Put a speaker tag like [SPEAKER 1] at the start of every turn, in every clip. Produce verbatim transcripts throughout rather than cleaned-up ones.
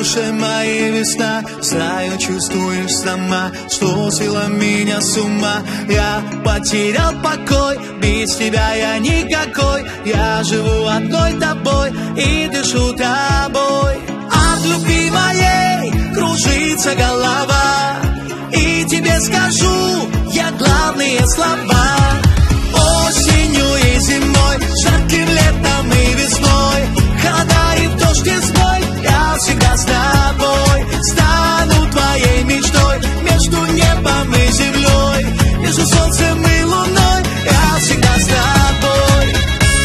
[SPEAKER 1] душе моей весна. Знаю, чувствуешь сама, что свела меня с ума. Я потерял покой, без тебя я никакой. Я живу одной тобой и дышу тобой. От любви моей кружится голова, и тебе скажу я главные слова. Осенью и зимой, жарким летом и весной, холода и в дождь и зной, я всегда с тобой. Стану твоей мечтой между небом и землей, между солнцем и луной, я всегда с тобой.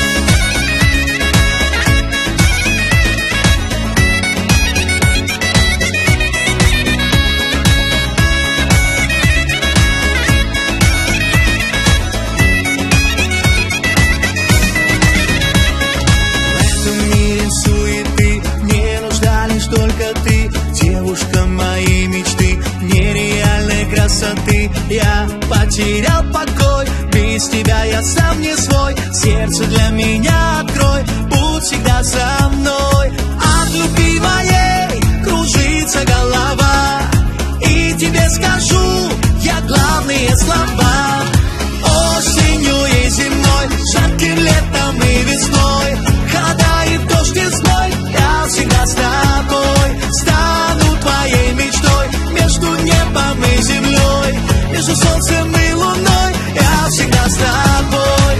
[SPEAKER 1] Я потерял покой, без тебя я сам не свой. Сердце для меня открой, будь всегда со мной. От любви моей кружится голова, и тебе скажу я главные слова. Осенью и зимой, жарким летом и весной, холода и в дождь и зной, я всегда с тобой. Стану твоей мечтой между небом и землей, между солнцем и луной, я всегда с тобой.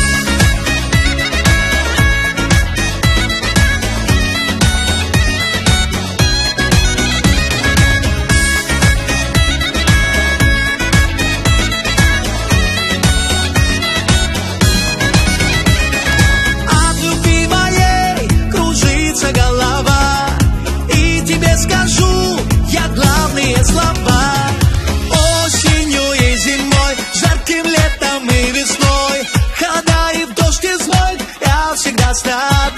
[SPEAKER 1] От любви моей кружится голова, и тебе скажу я главные слова. Жарким летом и весной, холода и в дождь и зной, я всегда с тобой.